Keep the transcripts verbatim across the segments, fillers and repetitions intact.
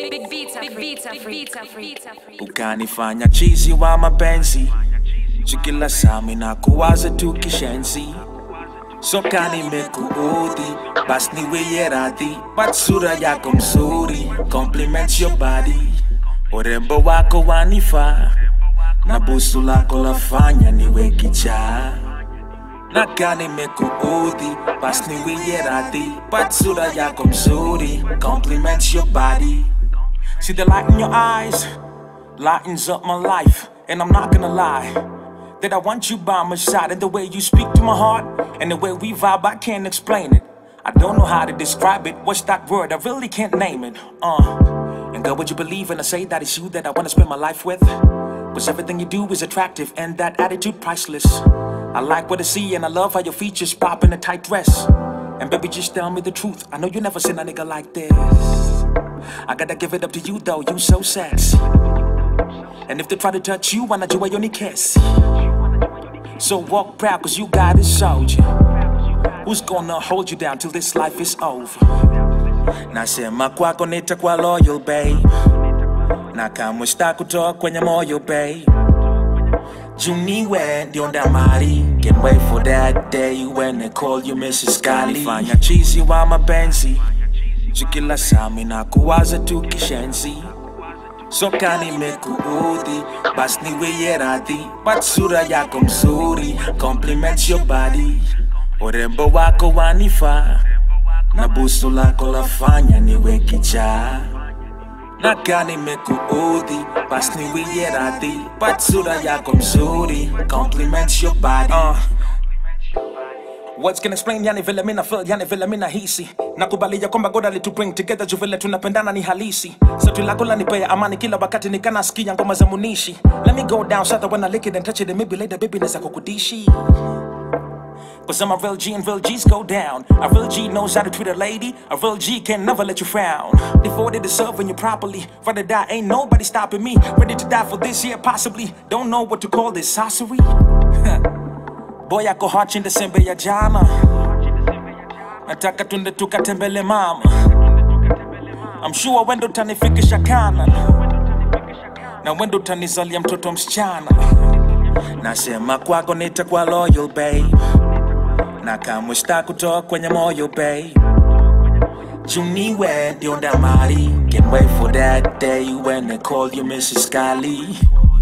Big beats are free, big beats are free. Ukanifanya chizi wa mapenzi, chikila sami na kuwaza tu kishenzi. Soka nimekuudhi, basi niwe radhi, but sura yako mzuri compliments your body. Urembo wako wanifaa, na busu lako lafanya niwe kichaa. Naka nimekuudhi, basi niwe radhi, but sura yako mzuri compliments your body. See the light in your eyes lightens up my life, and I'm not gonna lie that I want you by my side. And the way you speak to my heart, and the way we vibe, I can't explain it. I don't know how to describe it. What's that word? I really can't name it. Uh, and girl, would you believe when I say that it's you that I wanna spend my life with? Cause everything you do is attractive, and that attitude priceless. I like what I see, and I love how your features pop in a tight dress. And baby, just tell me the truth, I know you never seen a nigga like this. I gotta give it up to you though, you so sexy. And if they try to touch you, why not you only kiss? So walk proud, cause you got a soldier who's gonna hold you down till this life is over. Nasema kwako nitakuwa loyal, babe, na kama sitakutoa kwenye moyo, babe. Juniwe ndio ndamari, can't wait for that day when they call you Missus Kali. Fanya chizi wa mapenzi, chikila sami na kuwaza tu kishenzi. Soka nimekuudhi, basi niwe radhi, but sura yako mzuri compliments your body. Urembo wako wanifaa, na busu lako lafanya niwe kichaa. Naka nimekuudhi, basi niwe radhi, but sura yako mzuri compliments your body. uh. Words can explain yani vile mina feel, yani vile mina hisi. Nakubali ya kwamba God alitu bring together juu vile tunapendana ni halisi. Sauti lako lanipea amani kila wakati nikana sikia ngoma za Munishi. Let me go down south when I lick it and touch it, and maybe later baby neza kukudishi. Cause I'm a real G and real G's go down. A real G knows how to treat a lady. A real G can never let you frown. Before they deserve when you properly. Rather die, ain't nobody stopping me. Ready to die for this year possibly. Don't know what to call this sorcery. Boy ako hot chin December ya jana. Nataka tunde tukatembele mama. I'm sure wendo tanifikisha kana, na wendo tanizalia mtoto msichana. Nasema kwako nitakuwa loyal, babe, na kama sitakutoa kwenye moyo, babe. Juniwe ndio ndamari, can't wait for that day when they call you Missus Kali.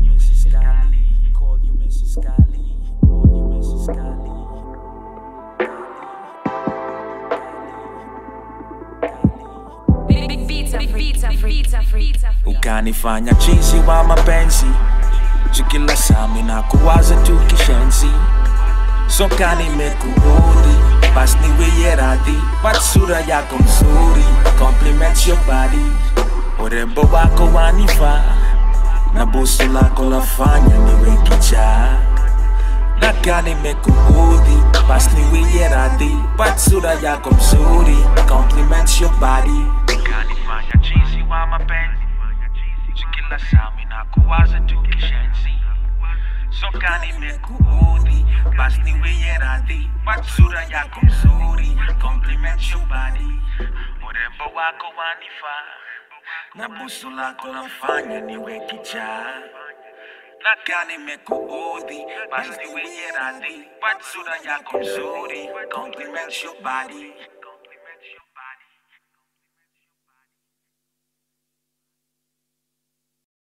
Ukanifanya chizi wa mapenzi, chikila sami na kuwaza tu kishenzi. Soka nimekuudhi, basi niwe radhi, but sura yako mzuri compliments your body. Urembo wako wanifaa, na busu lako lafanya niwe kichaa. Naka nimekuudhi, basi niwe radhi, but sura yako mzuri compliments your body. Ukanifanya chizi wa mapenzi, chikila sami na kuwaza tu kishenzi. Soka nimekuudhi, basi niwe radhi, but sura yako mzuri compliments your body. Urembo wako wanifaa, na busu lako lafanya niwe kichaa. Naka nimekuudhi, basi niwe radhi, but sura yako mzuri compliments your body.